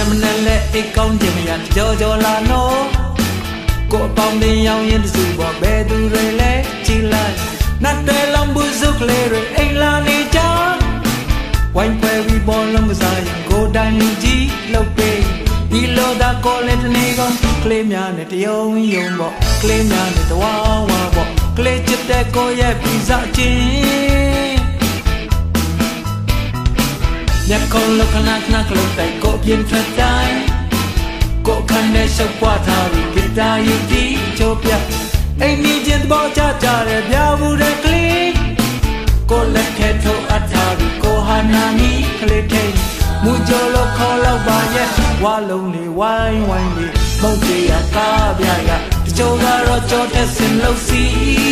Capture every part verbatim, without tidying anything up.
nè mình lệ ít công chỉ mình cho cho là nó cô bóng đi nhau yên dù bỏ bê tu rồi lẽ chỉ lại nát đời lòng bùi rút lệ rồi anh là đi cha quanh quay vì bỏ lòng dài cô đang đi chi lâu bê đi lâu đã có lên thân này con claim nhà này thì ông yêu bỏ claim nhà này thì wow wow bỏ claim chụp để cô ye bị dạ chi nhạc con lúc khăn nát lúc tay cô biên thật đai cô khăn để sâu qua thao vì biết ta yêu tí cho biết anh đi trên bao cha cha để béo vu để clip cô lật kẹt thâu ắt thao vì cô hana ni clip thêm mùi cho lo khó lâu bà nhé qua lâu này quay quay đi mong chị à ca bia ya cho ga rồi cho thế xin lâu xí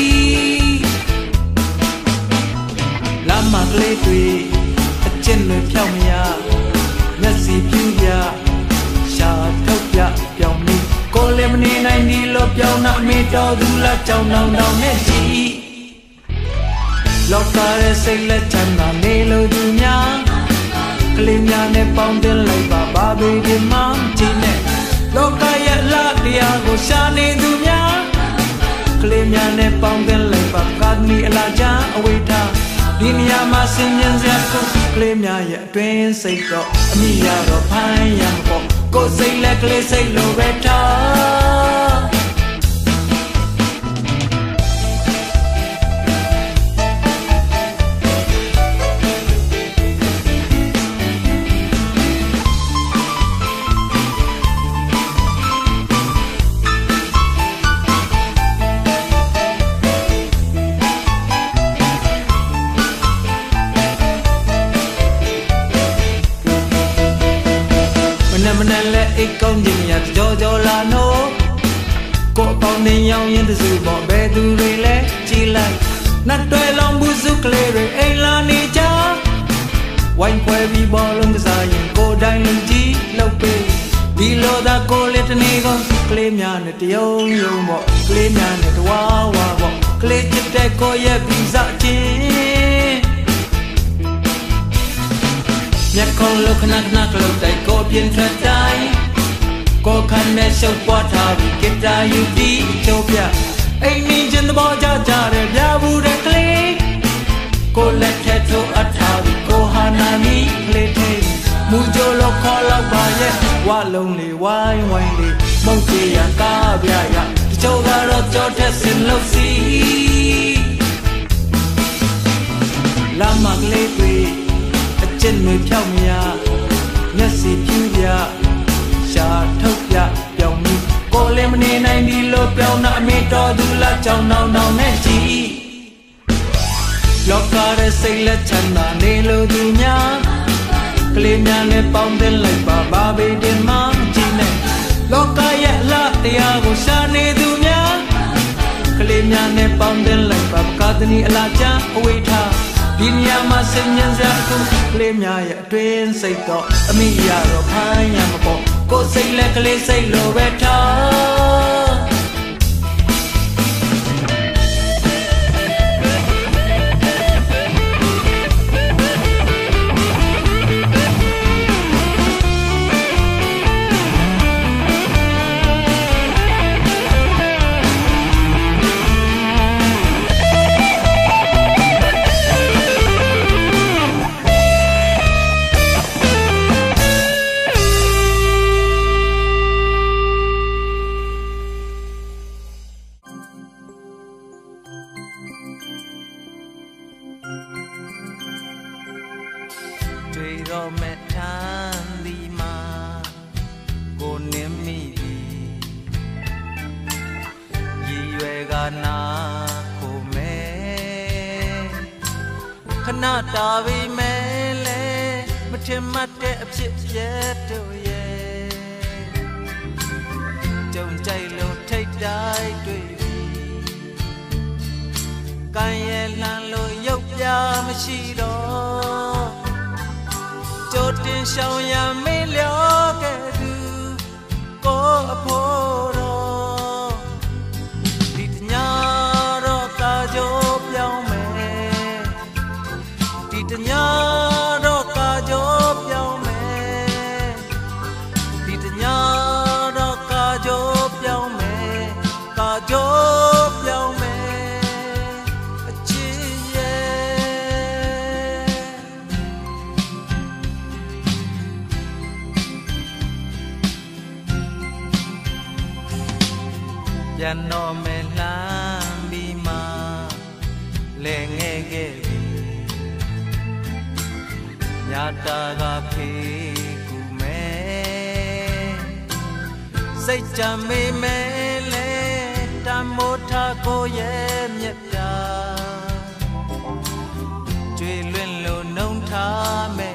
làm mặt lê tùy trên lời theo mía nhất gì phiêu ya xa thâu ya piao mi cô lên đi này đi lo piao nạ mi đau du la chào nào nào nè chị lo ta để xây lên chân là nê lo du nhá claim nhà nè bóng tên lại bà ba bê đi mang chị nè lo ta ya la dia go xa nê du nhá claim nhà nè bóng tên lại bà cát mi la cha away ta đi nhà mà xin nhân gia không claim nhà ya tuyên xây đó mi ya đó phai ya bỏ cô xây lẹ claim xây lo về ta mình lệ ít công gì nhặt cho cho là nó cô bóng đi nhau yên từ dù bỏ bê tu rồi lẽ chỉ lại nát đời lòng bút rút lệ rồi anh là đi cha quanh quay vì bỏ lông dài nhìn cô đang lên chi lâu bê đi lô ta cô lên trên này con claim nhà này thì yêu yêu bỏ claim nhà này thì wow wow bỏ claim chết đây cô ye vì dạ chi nhạc con lúc nát nát lúc tay cô biên thật đai cô khăn để sâu qua thao vì kết ra yêu tí cho biết anh đi trên bao cha cha để béo vu để clip cô lật kẹt thâu ắt thao vì cô hana mi clip thêm mùi cho lo khó lo bà nhé qua lông lì quay quay đi mong chị à ca bia ya cho ga rồi cho thế xin lâu xí làm mặc lê tùy trên người theo mía nhất gì phiêu ya xa thâu ya piao mi cô lên đi này đi lo piao nạ mi đo du la chào nào nào nè chị lo ca để xây lên chân là nê lo du nhá claim nhà nè bóng tên lại bà ba bê điện mang chị nè lo ca ya la tia go xa nê du nhá claim nhà nè bóng tên lại bà ca tên ni la cha away tha đi nhà mà xin nhân gia không claim nhà ya tuyên xây đó mi ya rồi phai nhà mà bỏ cô xây lẹ claim xây lo về ta Tuy rồi mẹ than đi mà cô nếm mi đi Yi về gà na cô mẹ khana ta vi mẹ lệ mà thêm mắt đẹp chiếc chết rồi ye chồng chạy lâu thấy đai tuy cái lan lôi dốc ya mà chi đó cho tiền sau ya mấy liao cái thứ có phố đó đi nhà đó ta giúp nhau mẹ đi nhà đó ta giúp nhau mẹ ပြန်တော့မယ်လှမ်းပြီးမှလဲငယ်ခဲ့ပြီညတာကဖေးကူမယ်စိတ်ကြမေးမယ်လဲတမိုးထားကိုရဲ့မြတ်တာကျွေလွင့်လို့နှုံထားမယ်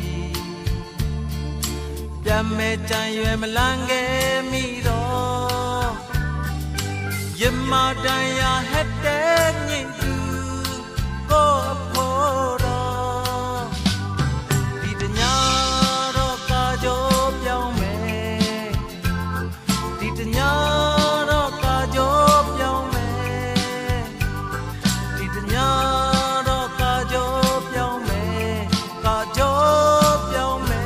ပြန်မဲ့ကြံရွယ်မလန်းခဲ့မိတော့ရမတန်ရာဟက်တဲ့ညင်သူကိုအဖို့တော့ဒီတညာတော့ကာကြိုးပြောင်းမယ်ဒီတညာတော့ကာကြိုးပြောင်းမယ်ဒီတညာတော့ကာကြိုးပြောင်းမယ်ကာကြိုးပြောင်းမယ်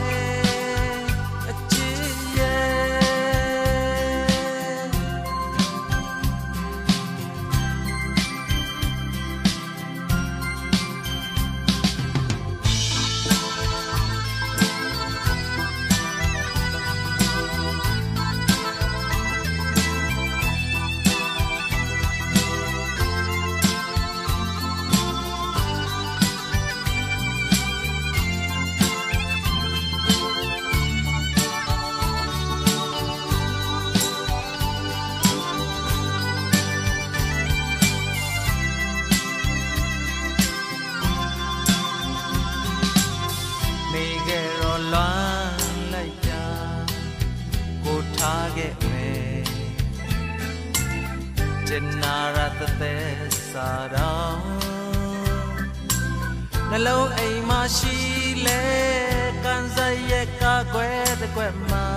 နှလုံးအိမ်မရှိလဲကန်စရဲ့ကာကွယ်တဲ့ကွယ်မှာ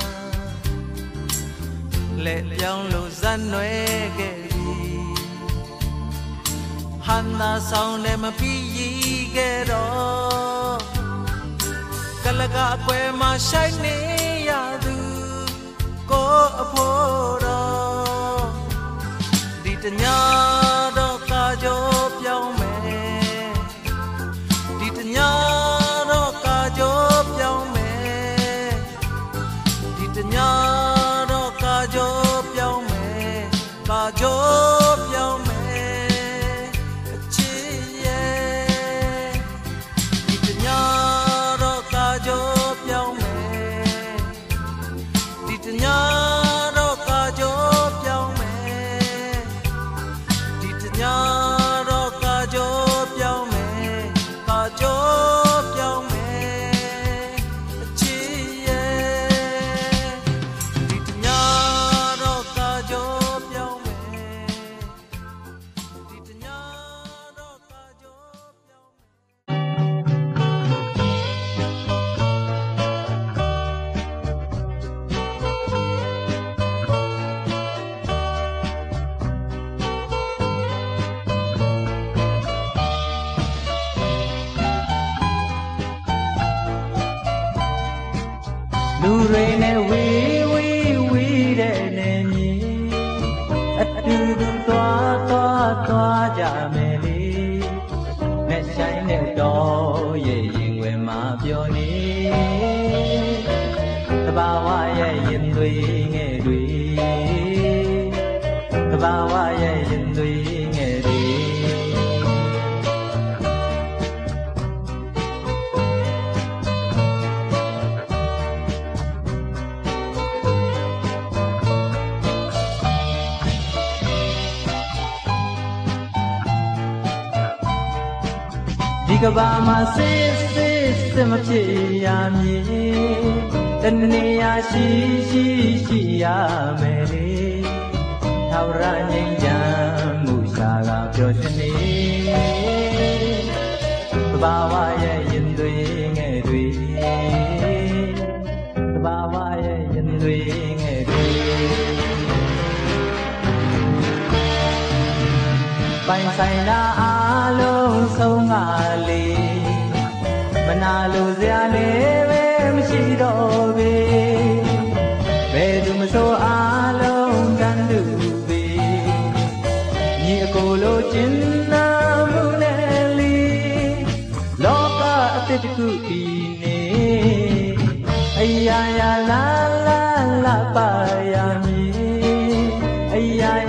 လက်ပြောင်းလို့ဇက်နွယ်ခဲ့ပြီဟန်သာဆောင်နဲ့မပြီးရခဲ့တော့ကလကအကွယ်မှာရှိုက်နေရသူကိုအဖို့တော့ဒီတညာတော့ကာကြိုးပြောင်းမယ်ဒီတညာတော့ကာကြိုးပြောင်းမယ်ဒီတညာတော့ကာကြိုးပြောင်းမယ်ကာကြိုးပြောင်းမယ်အချစ်ရဲ့ဒီတညာတော့ကာကြိုးပြောင်းမယ်ဒီတညာတော့ကာကြိုးပြောင်းမယ်ဒီတညာတော့ကာကြိုးပြောင်းမယ်ကာကြိုးပြောင်းမယ်အချစ်ရဲ့ဒီတညာတော့ကာကြိုးပြောင်းမယ်ဒီတညာတော့ကာကြိုးပြောင်းလူတွေနဲ့ဝေးဝေးဝေးတဲ့နေမြေအတူတူသွားသွားသွားကြမယ်လေနဲ့ဆိုင်တဲ့တော့ရဲ့ရင်ွယ်မှာပြောနေတဘာဝရဲ့ရင်သွေးငယ်တွေတဘာဝရဲ့ရင်သွေးငယ်တွေဒီကဘာမှာစစ်စစ်စစ်မဖြစ်ရမည်တနေရာရှိရှိရှိရမယ်လေထာဝရငြိမ်းချမ်းမှုရှာကပျော်ရွှင်နေသဘာဝရဲ့ရင်သွေးငယ်တွေသဘာဝရဲ့ရင်သွေးငယ်တွေပိုင်ဆိုင်တာအားလုံးဆုံးကလေးမနာလို့စရာလည်းပဲမရှိတော့ပေဘယ်သူမဆိုအားလုံးတန်တူပေညီအကိုလိုကျင်နာမှုနဲ့လီလောကအသစ်တစ်ခုဒီနေအရာရာလာလာလာပါရမည်အရာ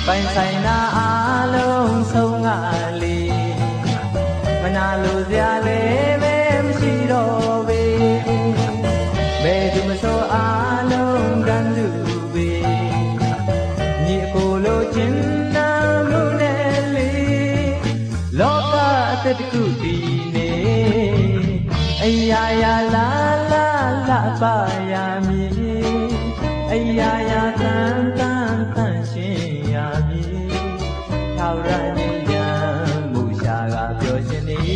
ပိုင်ဆိုင်နာအားလုံးဆုံးငါလေးမနာလိုစရာလည်းပဲမရှိတော့ပေဘယ်သူမဆိုအားလုံးတန်းစုပေညီအကိုလိုချင်နာမှုနဲ့လေလောကအသက်တစ်ခုတည်နေအရာရာလာလာလာပါရမည်အရာရာတန်တန်တန်ရှင်းရမည်ထောက်ရနေရမူရှာကပြောရှင်နေ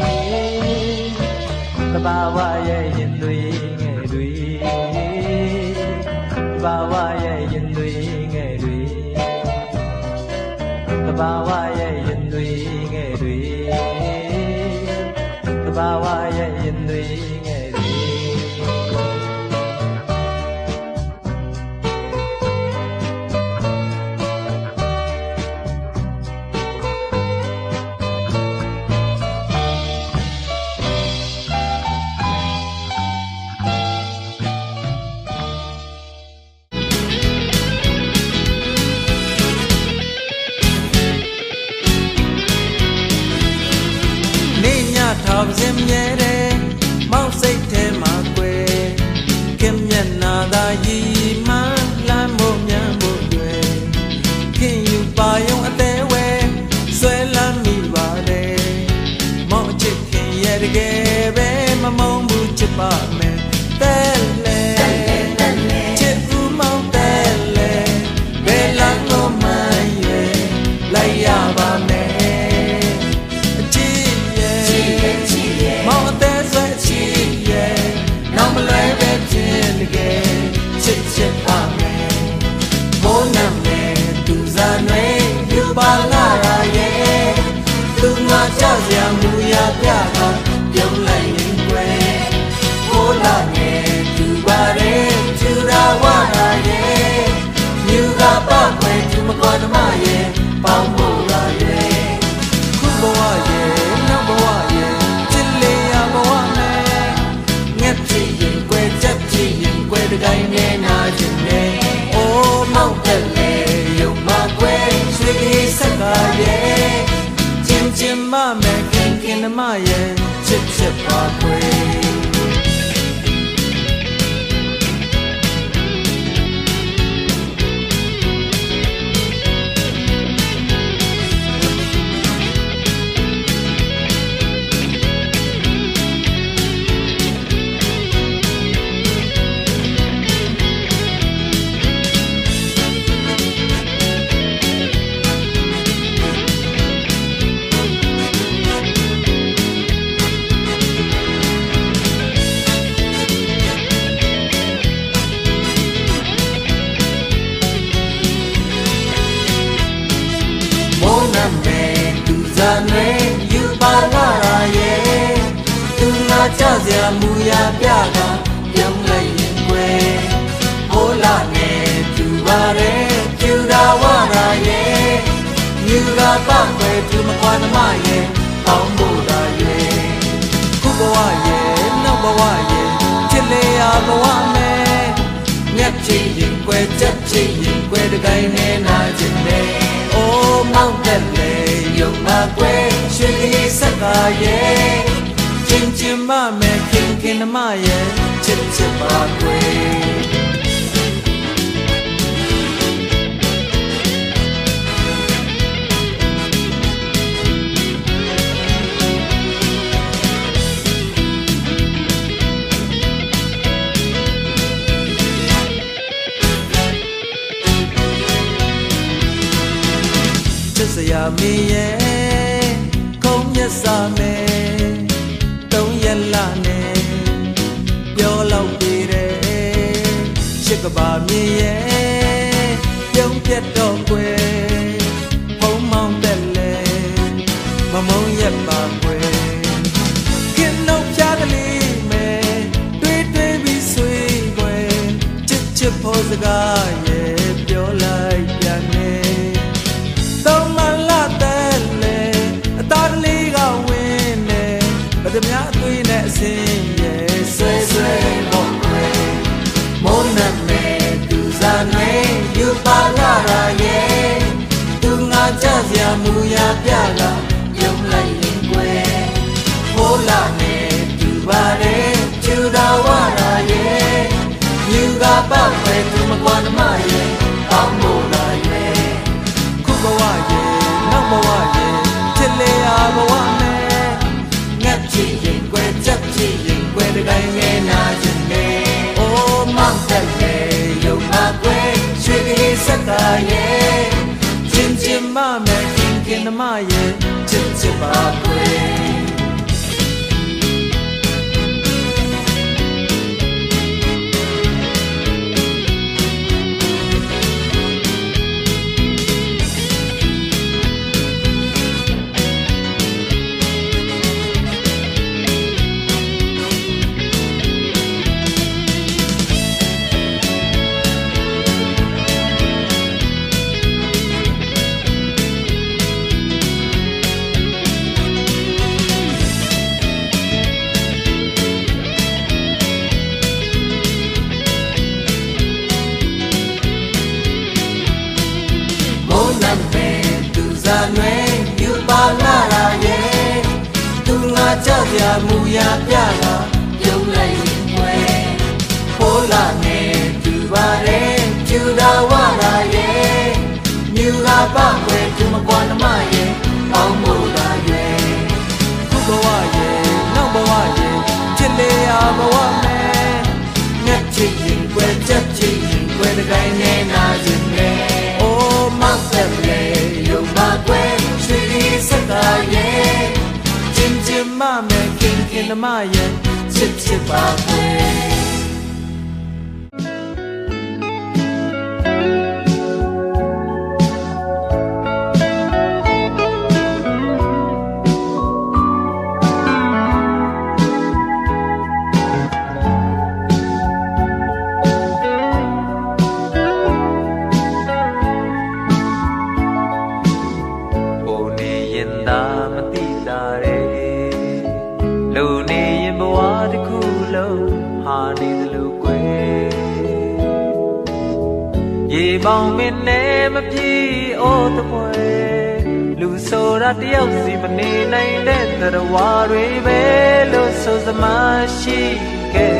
သဘာဝရဲ့ရင်သွေးငယ်တွေသဘာဝရဲ့ရင်သွေးငယ်တွေသဘာဝရဲ့ရင်သွေးငယ်တွေသဘာဝရဲ့ရင်သွေးငယ်တွေထောက်စင်မြဲတယ်မောက်စိတ်ထဲမှာကွယ်ခင်မျက်နာသာရည်မှန်းလမ်းဖို့မြန်ဖို့တွေ့ခင်ယူပါယုံအသေးဝဲဆွဲလမ်းမိပါတယ်မောက်ချစ်ခင်ရဲ့တကယ်ပဲမမုန်းဘူးချစ်ပါမယ်တဲလေချစ်ဦးမောက်တဲလေဘယ်လမ်းကိုမှရွယ်လိုက်ရပါမယ်ချစ်ချစ်ပါမယ်မိုးနမယ်သူစားနေယူပါလာရဲ့သူငါကြောက်စရာမူရပြတာပြုံးလိုက်ရင်ွယ်မိုးလာနေသူပါရဲ့သူရာဝလာရဲ့ယူကပါခွေသူမကွာဓမရဲ့ပေါင်းဖို့လာရဲ့ခုဘဝရဲ့နောက်ဘဝရဲ့ချစ်လေးရဘဝနဲ့ငက်ချစ်ရင်ွယ်ချက်ချစ်ရင်ွယ်တကိုင်းနဲ့နာချင်နေအိုးမောက်တယ်လေရုံမကွယ်ရွှေကြီးစက်ကရဲ့ချင်းချင်းမမဲ့ခင်ခင်မရဲ့ချစ်ချစ်ပါခွေယူပါလာရဲ့သူငါကြောက်စရာမူရပြတာပြုံးလိုက်ရင်ွယ်ဟိုးလာနေသူပါရဲ့ကျူတာဝရာရဲ့ယူကပါခွဲသူမကွာသမားရဲ့ပေါင်းဖို့လာရဲ့ခုဘဝရဲ့နောက်ဘဝရဲ့ချစ်လေးရဘဝနဲ့ငက်ချစ်ရင်ွယ်ချက်ချစ်ရင်ွယ်တကိုင်းနဲ့နာချင်တယ်အိုးမောက်တယ်လေရုံမကွယ်ရွှေကြီးစက်ကရဲ့ချင်းချင်းမမဲ့ခင်ခင်မရဲ့ချစ်ချစ်ပါကွယ်စရာမင်းရဲ့ခုံးမျက်စာမယ်တုံးရက်လာနဲ့ပြောလောက်ပြီးတယ်ရှစ်ကဘာမင်းရဲ့ပြုံးပြတ်တော့ကွယ်ဖုံးမောင်းတက်လေမမုံရက်ပါကွယ်ခင်တော့ဖြားကလေးမယ်တွေးတွေးပြီးဆွေးကွယ်ချစ်ချစ်ဖို့စကားရဲ့ပြောလိုက်ပြန်နေဗဒမြအသွေးနဲ့အစင်းရဲ့ဆွဲဆွဲဖို့ခွေမိုးနမဲသူစားနေယူပါလာရဲ့မူရပြကပြုံးလိုက်ရင်ကွယ်ဖိုးလာနဲ့သူပါတဲ့ကျူတော်ဝရာရဲ့မြူကပတ်ပဲသူမကွာနမရဲ့အောင်းမို့လာရဲ့ခုဘဝရဲ့နောက်ဘဝရဲ့ချစ်လေရာဘဝနဲ့ငတ်ချစ်ရင်ကွယ်ချက်ချစ်ရင်ကွယ်တကိုင်းငယ်နာခြင်းနဲ့အိုးမောင်တက်လေယုံမှာကွယ်ရွှေကလေးစက်ကရဲ့ချင်းချင်းမမဲ့ခင်ခင်နမရဲ့ချစ်ချစ်ပါကွယ်ကြောက်ရမူရပြလာပြုံးလိုက်ရင်ွယ်ဖိုးလာနဲ့သူပါတဲ့ကျူတော်ဝလာရဲ့မြူလာပကွယ်သူမကွာနမရဲ့အောင်းမို့လာရဲ့ခုဘဝရဲ့နောက်ဘဝရဲ့ချစ်လေရာဘဝနဲ့ငက်ချစ်ရင်ကွယ်ချက်ချစ်ရင်ကွယ်တကိုင်းနဲ့နာခြင်းနဲ့အိုးမောက်သက်လေယုံပါကွယ်ရွှေလေးစက်ကရဲ့ချင်းချင်းမမဲ့ခင်ခင်နမရဲ့ချစ်ချစ်ပါကွယ်ပေါင်းမင်းနဲ့မပြေအိုးတပွဲလူဆိုတာတယောက်စီမနေနိုင်တဲ့သရဝါတွေပဲလို့ဆိုစမရှိခဲ့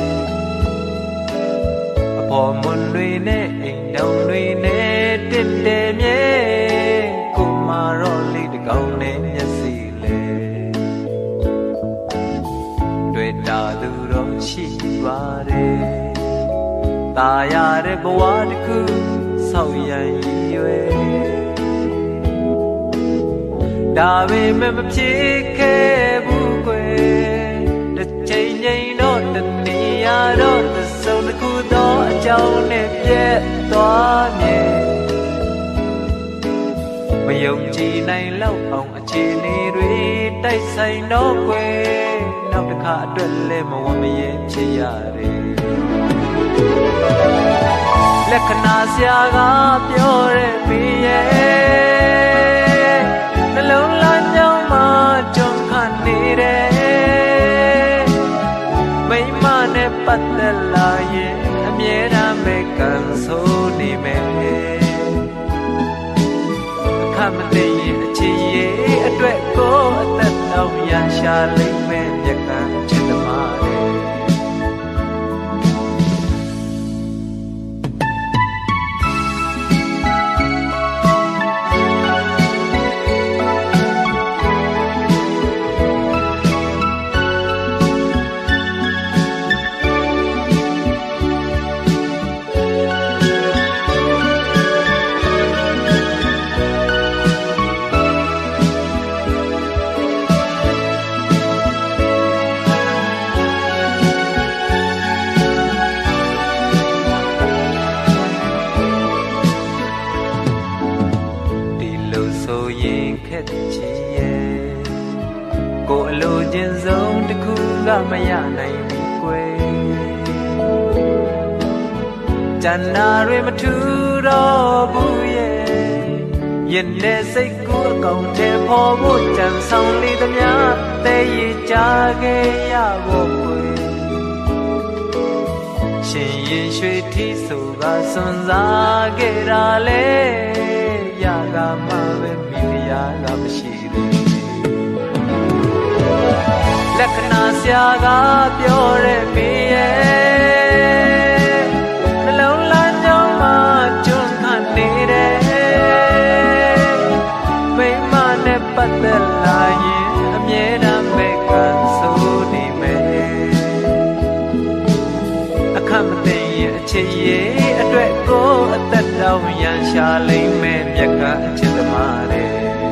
တဲ့အပေါ်မွန်တွေနဲ့အိမ်တောင်တွေနဲ့တစ်တယ်မြဲကိုမာတော့လေးတကောင်နဲ့မျက်စိလေတွေ့တာသူတော့ရှိပါတယ်ตาရတဲ့ဘဝတစ်ခုဆောက်ရန်ရွယ်ဒါပေမဲ့မဖြစ်ခဲ့ဘူးကွယ်တစ်ချိန်ချိန်တော့တနေရတော့သစုံတစ်ခုတော့အကြောင်းနဲ့ပြတ်သွားမြဲမယုံကြည်နိုင်လောက်အောင်အခြေအနေတွေတိုက်ဆိုင်တော့ကွယ်နောက်တစ်ခါအတွက်လည်းမဝမရဲဖြစ်ရတယ်လက္ခဏာဆရာကပြောတဲ့ဘေးရဲ့နှလုံးသားကြောင်းမှာကြုံခနေတယ်မိမနဲ့ပတ်သက်လာရင်အမြဲတမ်းပဲကန်ဆိုးနေမယ်အခက်မသိရင်အခြေရေးအတွက်ကိုအသက်တောင်ရရှာလိမ့်မယ်မြတ်ကံချစ်သမားတွေမရနိုင်ဘူးကွယ်ကျန်နာတွေမထူတော့ဘူးရဲ့ရင်နဲ့စိတ်ကူးအကောင်ထဲပေါ်ဖို့ကြံဆောင်လေသမျှတဲရကြခဲ့ရဖို့ကွယ်ရှင်ရင်ရွှေထီးဆိုကစွန်စားခဲ့တာလေရကမှပဲမိကမရှိသေးလက္ခဏာဆရာကပြောတဲ့မေးရဲ့နှလုံးသားကြောင့်မှကျွမ်းခံနေတယ်မိမနဲ့ပတ်သက်လာရင်အမြဲတမ်းပဲကန်ဆိုနေမယ်အခက်မသိရင်အချစ်ရဲ့အတွက်ကိုအသက်တောင်းရန်ရှာလိမ့်မယ်မြတ်ကအချစ်သမားတဲ့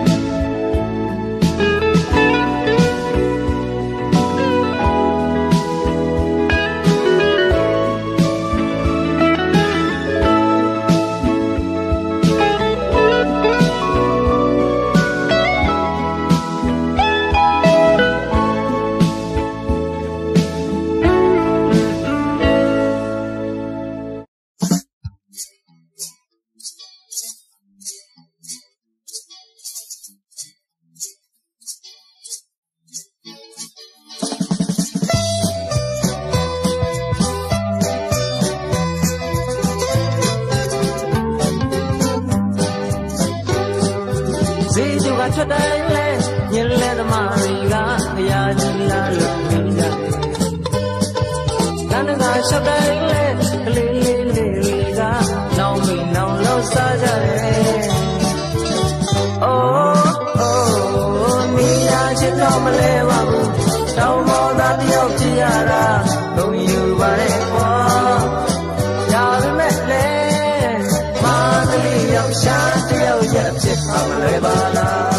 ထွက်တိုင်းလဲညင်လဲသမားတွေကခရာကြီးလာလို့မိကြတယ်။တန်းတကာလျှောက်တိုင်းလဲကလေးလေးလေးတွေကနောင်မိနောင်လို့စားကြတယ်။အိုးအိုးမိယာချစ်တော့မလဲပါဘူး။တောင်းမောသားတယောက်ကြည့်ရတာဘုံယူပါရဲ့ကွာ။ဒါပေမဲ့လဲမာသလေးရောက်ရှာတယောက်ရဲ့ဖြစ်ပါမလဲပါလား။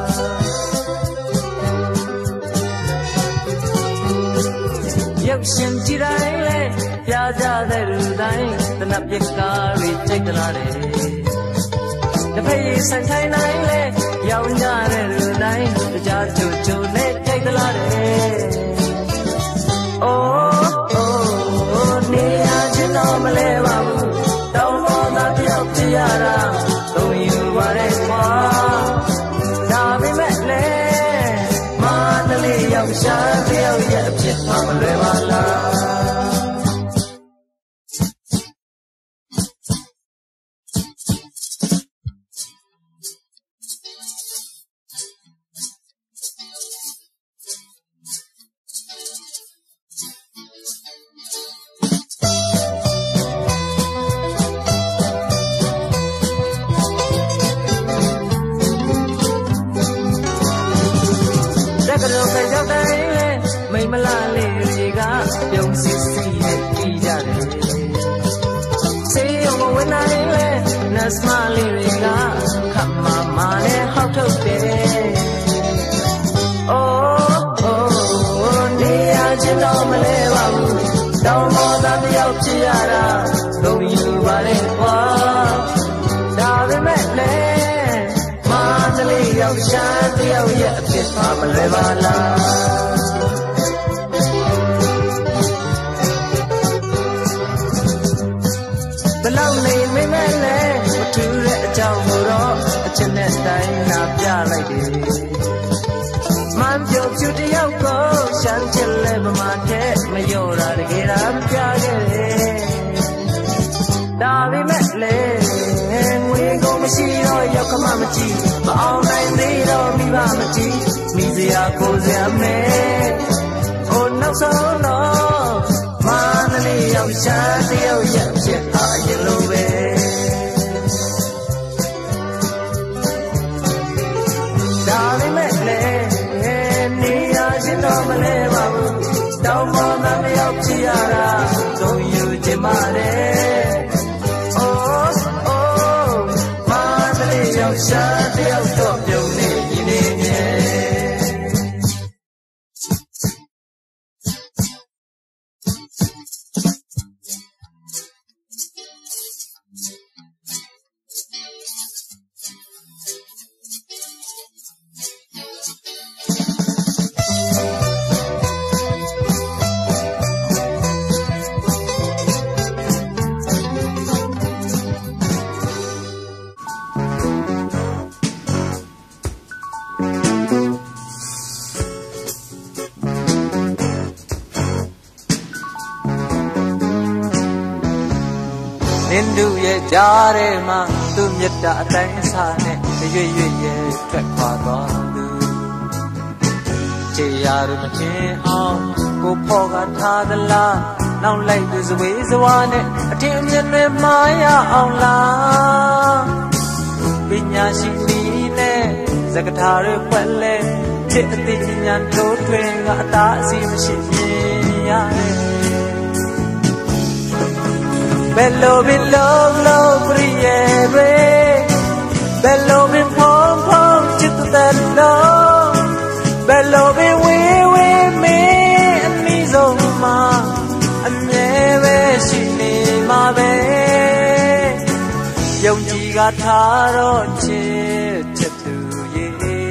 ရှင်ကြည်တိုင်းလဲပြကြတဲ့လူတိုင်းတနပ်ပြက်ကားလေးကြိတ်တလာတယ်တစ်ဖက်ရေးဆိုင်ထိုင်တိုင်းလဲရောင်ကြတဲ့လူတိုင်းကြားချိုချိုနဲ့ကြိတ်တလာတယ်အိုးအိုးနေရချင်းတော့မလဲပါဘူးတောင်းပေါ်သားတယောက်ကြည့်ရတာသုံးယူပါတဲ့ကွာဒါပေမဲ့လဲမာတလေးရောက်ရှာတယောက်ရဲ့အဖြစ်မှမလွယ်ပါလားမိမလာလေးတွေကပြုံးစစ်စီနဲ့ကြည်ကြတယ်ဆေးရုံဝင်နိုင်လဲနတ်မလေးတွေကခပ်မမနဲ့ဟောက်ထုတ်တယ်အိုးအိုးနေရချင်းတော့မလဲပါဘူးတောင်းပေါ်သားတယောက်ဖြစ်ရတာလုံယူပါလေကွာဒါပေမဲ့လဲမာတလေးရောက်ရှာတယောက်ရဲ့အဖြစ်ပါမလဲပါလားဘလောက်နေမိမဲလဲမထူတဲ့အကြောင်းကိုတော့အချက်နဲ့တိုင်းနာပြလိုက်တယ်မန်ပြုတ်ဖြူတယောက်ကိုရှမ်းချစ်လဲပမာတဲ့မလျော့တာတကယ်တော့ပြခဲ့တယ်ဒါပေမဲ့လဲငွေကိုမရှိတော့ရောက်ခမမကြည့်မအောင်နိုင်သေးတော့မိဘမကြည့်မိစရာကိုစရာမဲဟိုနောက်ဆုံးတော့မာနလေးရောက်ရှာတယောက်ရဲ့ဖြစ်အားရလို့ပဲဒါပေမဲ့လဲနေရချင်းတော့မလဲပါဘူးတောင်းပေါ်သားတယောက်ဖြစ်ရတာသုံးယူချင်ပါတယ်အိုးအိုးမာနလေးရောက်ရှာတယောက်တော့ပြုံးနေရင်နေမြဲနင်တို့ရဲ့ကြားထဲမှာသူမြတ်တာအတိုင်းအစားနဲ့ရွေ့ရွေ့ရဲ့ထွက်ခွာသွားသူချေရတို့မတင်အောင်ကိုဖော်ကထားသလားနောက်လိုက်သူစဝေးစဝါနဲ့အထင်အမြင်တွေမှားရအောင်လားပညာရှိနီးနဲ့စကားထားတွေပွက်လဲချစ်အသိဉာဏ်ထိုးထွင်းကအသာအစီမရှိမြင်ရတယ်ဘယ်လိုဘယ်လိုလို့ပြည့်ရဲ့ဘယ်လိုဘယ်ဖုံဖုံချစ်တဲ့လို့ဘယ်လိုဘယ်ဝေးဝေးမင်းအနည်းဆုံးမှာအမြဲပဲရှိနေမှာပဲယုံကြည်ကထားတော့ချစ်ချစ်သူရဲ့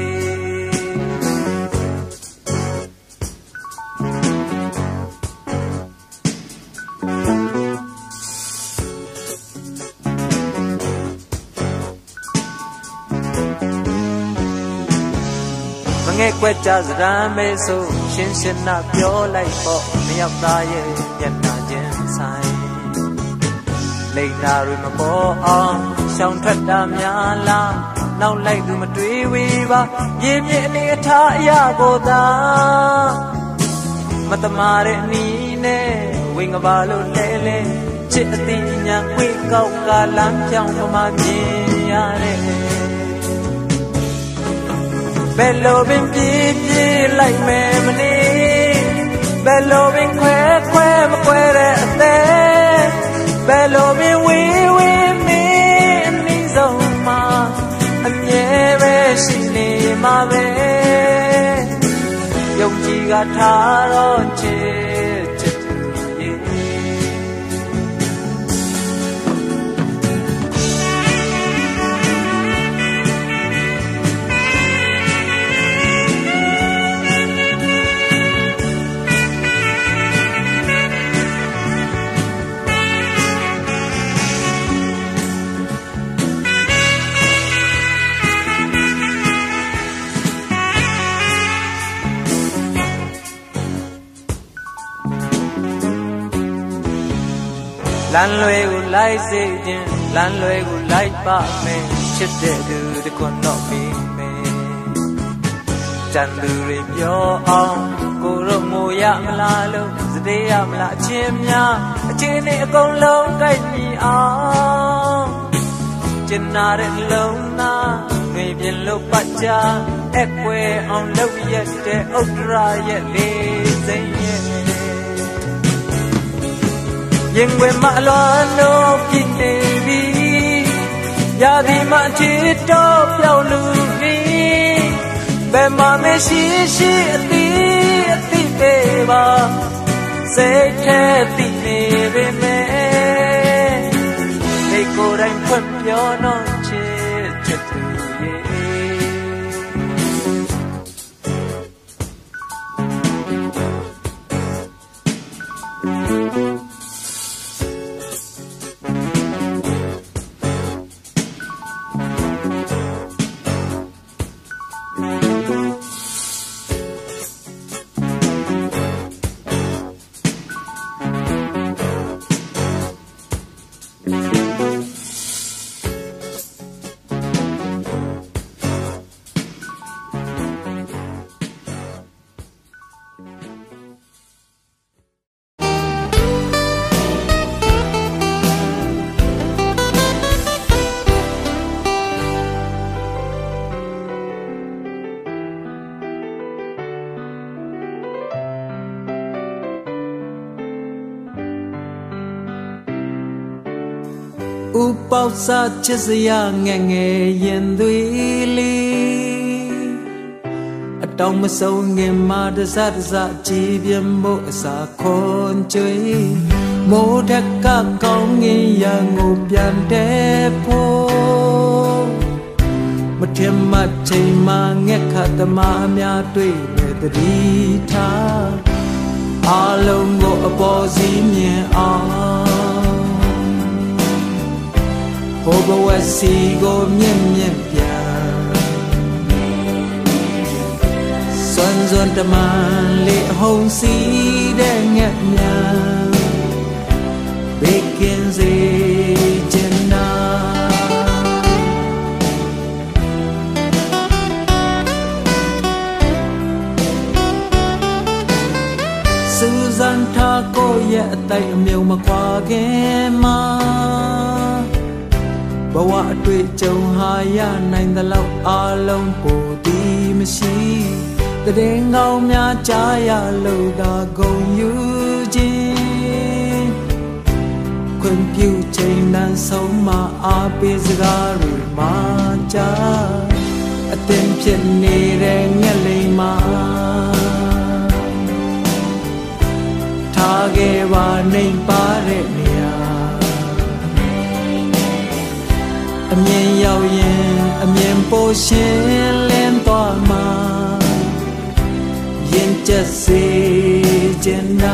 ငဲ့ကွက်ကြစရမ်းမေးဆိုရှင်းရှင်းနာပြောလိုက်ပေါ့နှစ်ယောက်သားရဲ့မျက်နှာချင်းဆိုင်လိမ့်နာတွေမပေါ်အောင်ရှောင်ထွက်တာများလားနောက်လိုက်သူမတွေးဝေးပါရေမြေအနေအထားအရာကိုသာမတမာတဲ့အနည်းနဲ့ဝင်းကပါလို့လဲလဲချစ်အသိဉာဏ်ခွေကောက်ကလမ်းပြောင်းမှမြင်ရတယ်ဘယ်လိုပင်ပြေးပြေးလိုက်မယ်မနေဘယ်လိုပင်ခွဲခွဲမခွဲတဲ့အသေးဘယ်လိုပင်ဝေးဝေးမင်းအနည်းဆုံးမှာအမြဲပဲရှိနေမှာပဲယုံကြည်ကထားတော့ချစ်ချစ်သူရဲ့လမ်းလွယ်ကိုလိုက်စေခြင်းလမ်းလွယ်ကိုလိုက်ပါမယ်ချစ်တဲ့သူတခွန်းတော့ပြီးမယ်ကြံသူတွေပြောအောင်ကိုတို့ငိုရမလားလို့စတဲ့ရမလားအချင်းများအချင်းနဲ့အကုန်လုံးကြိုက်ညီအောင်ကျင်နာတဲ့လုံးသားတွေပြင်လို့ပတ်ကြအကွယ်အောင်လုပ်ရက်တဲ့ဥဒ္ဒရာရဲ့လေးစိမ့်ရဲ့ရင်ွယ်မလွန်လို့ပြင်းနေပြီရာဒီမှချစ်တော့ပြောင်းလူပြီဘယ်မှမရှိရှိအတိအတိပဲပါစိတ်ထဲသိနေပေမဲ့ဒီကိုယ်တိုင်ဖွင့်ပြောတော့ချစ်ချစ်သူရဲ့ဥပေါက်စားချစ်စရာငယ်ငယ်ရင်သွေးလေးအတောင်မဆုံးငင်မာတစတစကြည်ပြမို့အစာခွန်ကျွေးမိုးထက်ကကောင်းငင်ရငိုပြန်တဲ့ဖို့မထင်မှချိန်မှငက်ခတ်သမားများတွေ့လေတတိထားအလုံးကိုအပေါ်စီးမြင်အောင်ဟိုဘဝစီကိုမြင့်မြင့်ပြန်စွန်းစွန်းတမန်လေးအဟုန်စီတဲ့ငက်များဘေးကင်းစေချင်နာရဲ့အသိအမြုံမခွာခင်မှာဘဝအတွေ့အကြုံဟာရနိုင်သလောက်အားလုံးပိုသည်မရှိတည်ငောင်းများကြားရလို့သာဂုံယူခြင်းခွင့်ပြုချိန်တန်ဆုံးမှအားပေးစကားတွေမှာကြားအသင်ဖြစ်နေတဲ့ငက်လိမ်မှာထားခဲ့ပါနေပါတဲ့နေရာအမြင်ရောက်ရင်အမြင်ပိုရှင်လင်းသွားမှာရင်ကျက်စေခြင်းနာ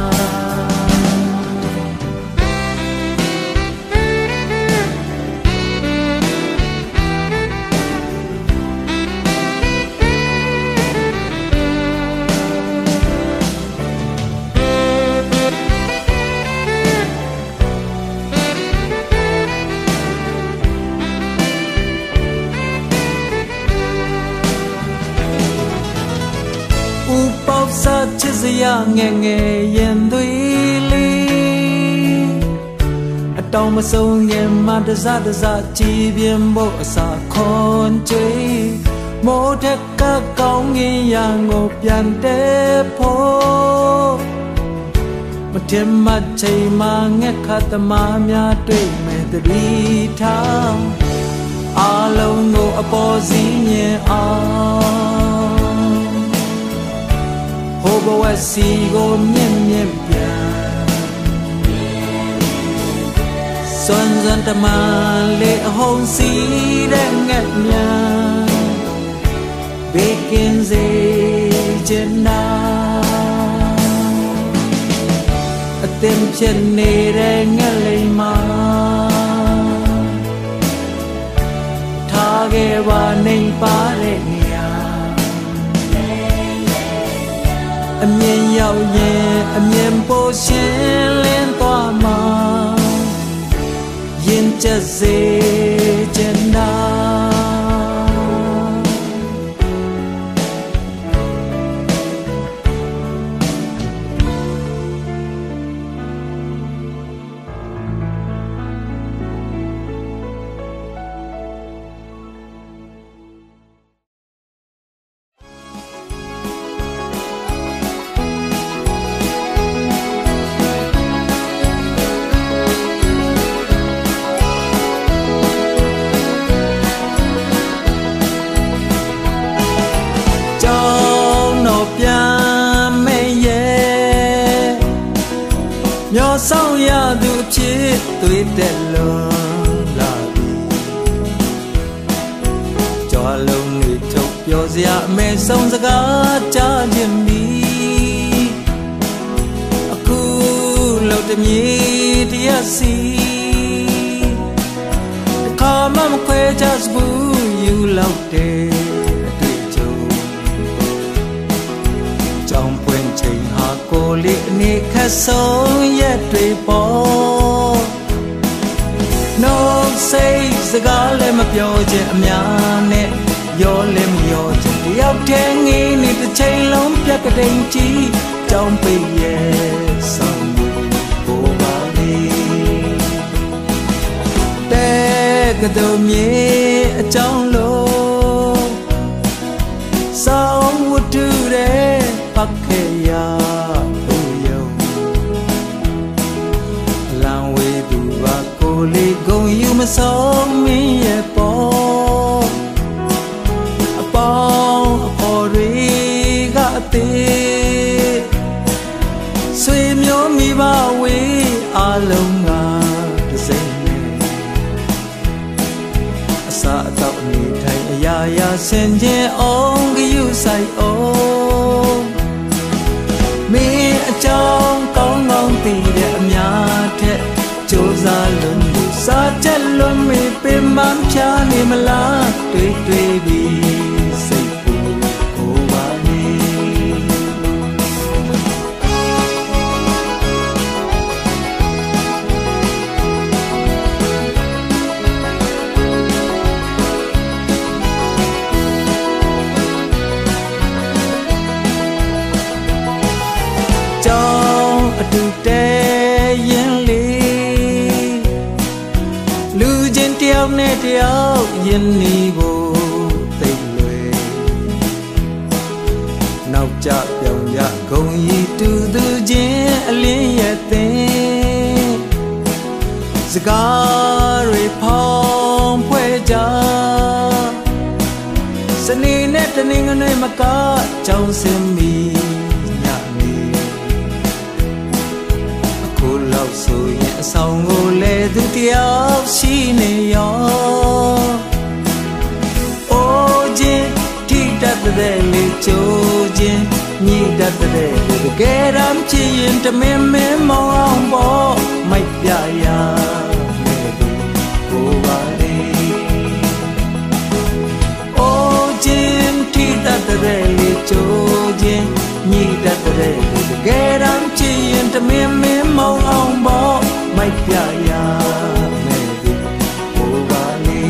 ချစ်စရာငယ်ငယ်ရင်သွေးလေးအတောင်မဆုံးရင်မတစတစကြည်ပြင်းဖို့အစာခွန်ချေမိုးထက်ကကောင်းငင်ရန်ကိုပြန်တဲ့ဖို့မထင်မှချိန်မှငက်ခတ်သမားများတွေ့မဲ့တတိထားအားလုံးကိုအပေါ်စီးမြင်အောင်ဟိုဘဝစီကိုမြင့်မြင့်ပြန်စွန်စွန်တမလေးအဟုန်စီတဲ့ငက်များဘေးကင်းစေချင်တာအသင်ဖြစ်နေတဲ့ငက်လိမ်မှာထားခဲ့ပါနေပါတဲ့နေရာအမြင်ရောက်ရင်အမြင်ပိုရှင်လင်းသွားမှာရင်ကျက်စေခြင်းနာဆောင်ရသူဖြစ်သွေးတက်လွန်လာပြီကြွားလုံးတွေထုတ်ပြောစရာအမဲဆုံးစကားကြားခြင်းပြီအခုလောက်တမြေတရစီတစ်ခါမှမခွဲခြားဘူးယူလောက်တဲ့အတွေ့အကြုံကြောင်ပွင့်ချိန်ဟာကိုလေးအနေခက်ဆုံးရက်တွေပေါ်နှုတ်စိတ်စကားလည်းမပြောချင်အများနဲ့ရောလည်းမရောချင်တယောက်တည်းငေးနေတစ်ချိန်လုံးပြက်ကတိန်ကြီးကြောင်ပိတ်ရဲ့ဆောင်ကိုပါလေတဲ့ကတုံးမြေအကြောင်းလို့ဆောင်းဝတ္ထုတဲ့ပတ်ခေယာလေးဂုံယူမဆုံးမင်းရဲ့ပေါ်အပေါင်းအဖော်တွေကအသေးဆွေမျိုးမိဘဝေးအလုံးကတစိမ့်နဲ့အစာအသောက်နေထိုင်အရာရာဆင်ခြင်အောင်ဂရုစိုက်အောင်မင်းအကြောင်းကောင်းကောင်းသိတဲ့အများထက်ကြိုးစားလို့စားချက်လွန်မေပင်မချာနေမလားတွေ့တွေ့ပြီးစိတ်ပူကိုပါနေကြောင်အတူတဲတယောက်ယင်းနီကိုသိလွယ်နောက်ကြပြောင်ကြဂုံရီတူသူချင်းအလင်းရဲ့တင်စကားတွေဖောင်းဖွဲ့ကြစနေနဲ့တနင်္ဂနွေမကကြောင်စင်မီညနေအခုလောက်ဆိုရင်အဆောင်ကိုလေသူတယောက်ရှိနေရောအိုးချင်းထိတတ်တဲ့လေချိုးချင်းညှိတတ်တဲ့လေတကယ်တမ်းချစ်ရင်တမင်မင်းမောင်းအောင်ပေါ့မိုက်ပြရမယ်ဒီကိုပါလေအိုးချင်းထိတတ်တဲ့လေချိုးချင်းညှိတတ်တဲ့လေတကယ်တမ်းချစ်ရင်တမင်မင်းမောင်းအောင်ပေါ့မိုက်ပြရမယ်ဒီကိုပါလေ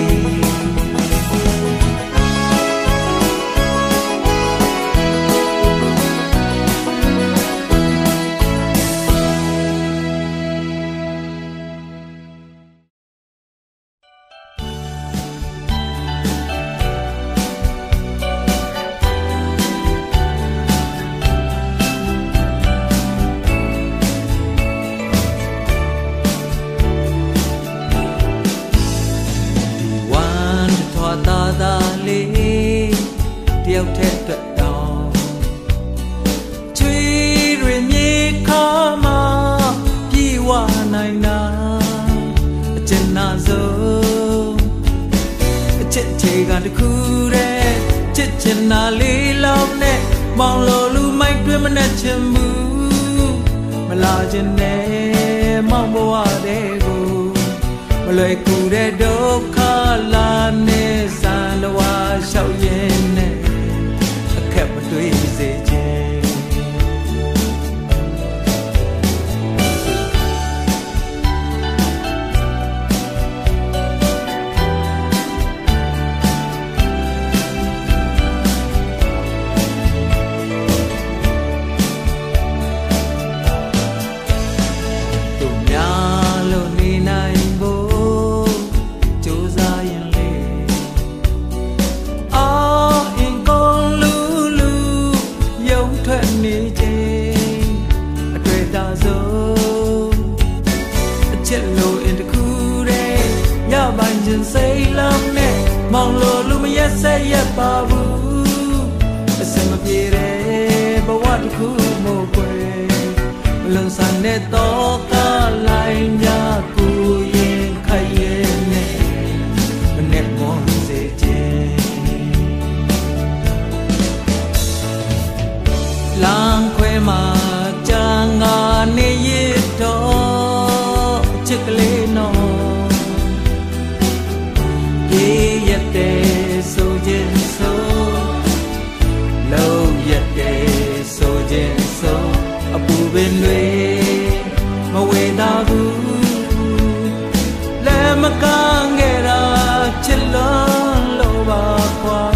တယောက်ထဲအတွက်တောင်းချွေးတွေမြေခါမှာပြေဝနိုင်တာအကျဉ်းနာဆုံးအချစ်ချေကတခုတည်းချစ်ချင်တာလေးလောက်နဲ့မောင်လိုလူမိုက်တွင်မနဲ့ချင်ဘူးမလာခြင်းနဲ့မောင်ဘဝတဲ့ကိုမလွယ်ကူတဲ့ဒုက္ခလာနဲ့စံတော်ဝါလျှောက်ရင်နဲ့ခက်မတွေ့စေခြင်းသူများလို့နေနိုင်ဖို့ကြိုးစားရင်လေအော်အင်ကုန်လူထွက်နေခြင်းအတွေ့တာဆုံးအချစ်လို့အင်တခုတည်းရပိုင်ခြင်းစိတ်လုံးနဲ့မောင်လို့လူမရက်ဆက်ရက်ပါဘူးအစင်မပြေတဲ့ဘဝတစ်ခုမို့ွယ်မလွန်ဆန်တဲ့တော့ကလိုက်ညကူရင်ခရင်နဲ့မနဲ့မွန်စေခြင်းလမ်းခွဲမှာကြာငါနေရတော့ချစ်ကလေးနော်ပြေးရတဲ့ဆိုခြင်းဆိုလုံးရတဲ့ဆိုခြင်းဆိုအပူပင်တွေမဝေတာဘူးလက်မကန်းခဲ့တာချစ်လုံးလို့ပါကွာ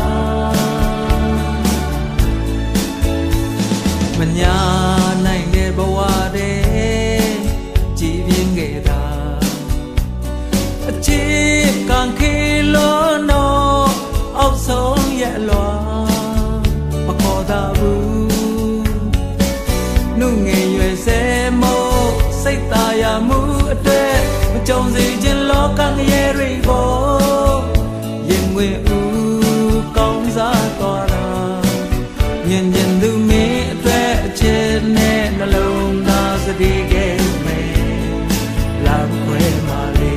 မညာနိုင်တဲ့ဘဝတည်းကြည်ပြင်းခဲ့တာအချစ်ကံခေလို့တော့အောက်ဆုံးရဲ့လွာမခေါ်တာဘူးနှုတ်ငယ်ရွယ်စဲမို့စိတ်သာယာမှုအတွက်မကြုံစေခြင်းလောကငရဲတွေကိုရင်ဝင်ဦးကောင်းစားသွားတာမြင်မြင်သူမင်းအတွက်အချစ်နဲ့နှလုံးသားစတိခဲ့မယ်လာခွဲပါလေ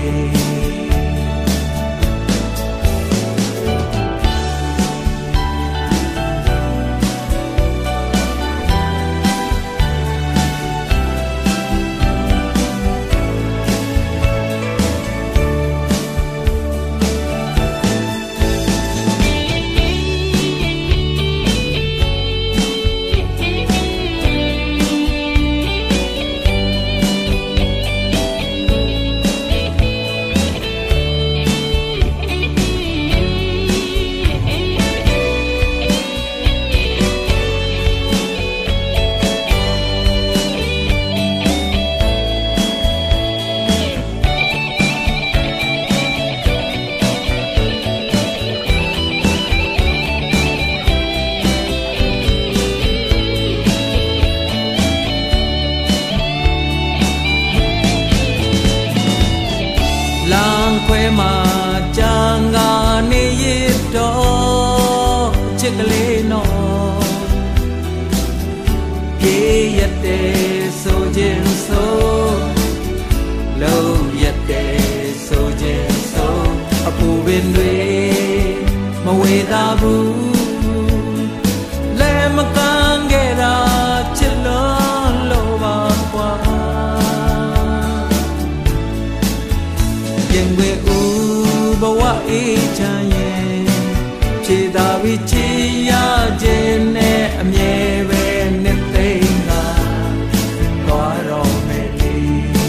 mà quê ta bu lẽ mà càng ghé ra chết lớn lâu bao qua dân quê u bao qua ý cha ye chỉ ta bị chỉ ya trên nè nhẹ về nên tên ngà có rồi mẹ đi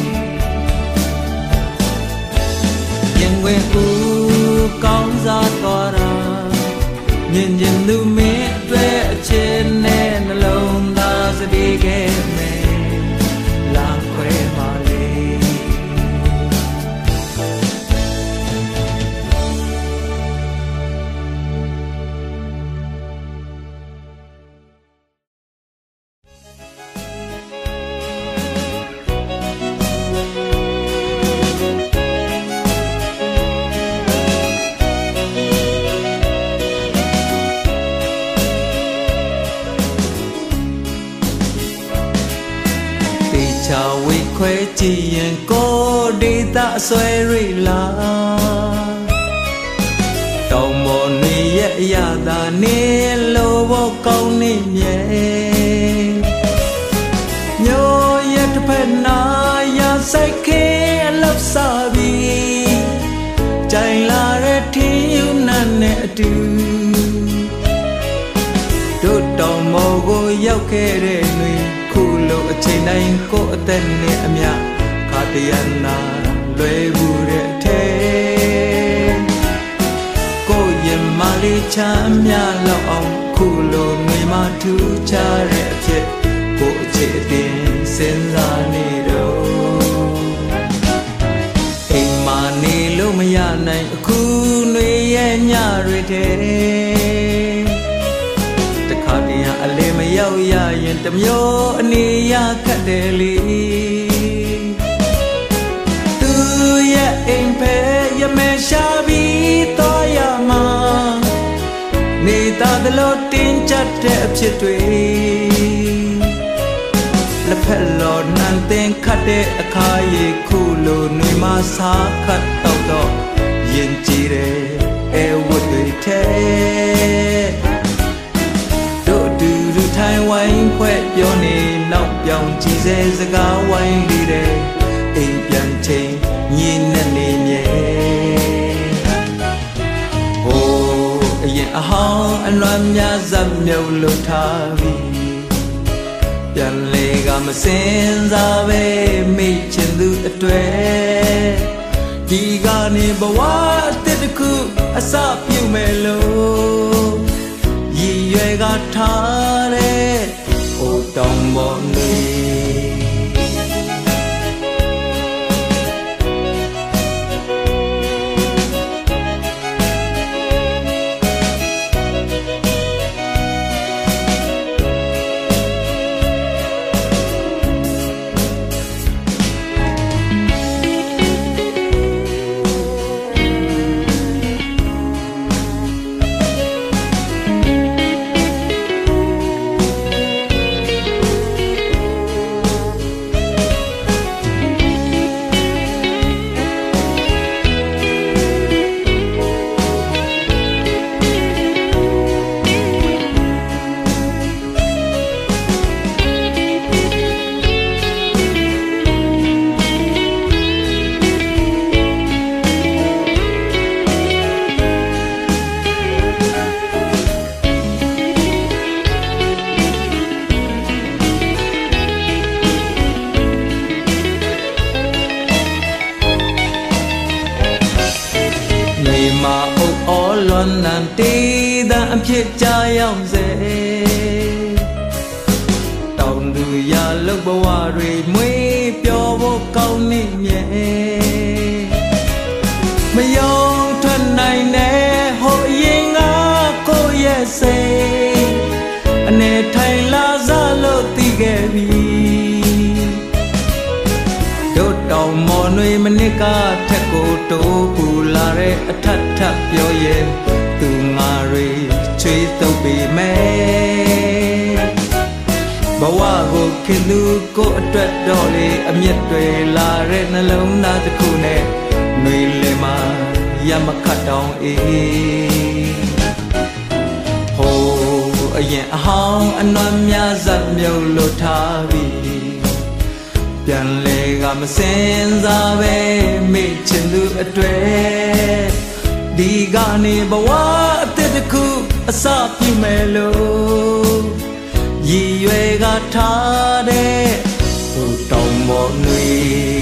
dân quê u con ra tòa ra nhìn nhìn lưu mẹ về trên nền lông ta sẽ đi ghé mẹ làm quê mà đi chào quý khỏe chỉ yên cô đi ta xoay rì la đầu một ni ye ya ta ni lô vô câu ni nhẹ nhô ye tu pen na ya say ke love sa bi chạy la re thiu nan ne tu đốt đầu mồ go yau ke re nui trên anh có tên nè mẹ cả tiền na lối bùrẹ thế cô yếm mà đi cha mẹ lão ông khu lô người mà thứ cha rẻ chết cô chế tiền xin ra nè đâu anh mà nè lúc mà ya này khu nuôi em nhà rồi thế ale ma yau ya yin tam yo ani ya kadeli tu ya in pe ya me sha bi to ya ma ni ta de lo tin chat de phit twe la phet lo nan ten khat de akha ye khu lo nui ma sa khat taw do yin ji de e wut twe the thái quanh khoe cho nên nóc dòng chỉ dễ ra gáo quanh đi đây inပြန်trình nhìn nên đi nhẹ ô yên ho anh loan nhà dầm nhiều lúc tha vìပြန်lệ gà mà sen ra về mi trên lưu tất tuệ đi gà nè bà quá tết khu asa piu mê lô yi yue ga tha re o tong bo ni nàng tí đã biết trái ông dễ tàu người ya lúc bao hoa rồi mới biểu vô câu ni nhẹ mấy ông thân này nè hội yên á cô ye se anh nè thay lá ra lô ti ghé bi đốt đầu mò nuôi mình nè cả thạch cổ tô bù la re thắt thắt biểu yên từ ngà rồi chơi tàu bị mê bảo hoa hồ khi nu cô tuyệt đỏ đi âm nhật về là re na lông na từ khu nè nuôi lệ mà ya mà khát đong ý ရင်အဟောင်းအနွမ်းများဇက်မြုပ်လို့ထားပြီပြန်လေကမစင်စားပဲမိချင်သူအတွေ့ဒီကနေဘဝအသစ်တစ်ခုအစပြုမယ်လို့ရည်ရွယ်ကထားတဲ့ဟိုတောင်ပေါ်တွေ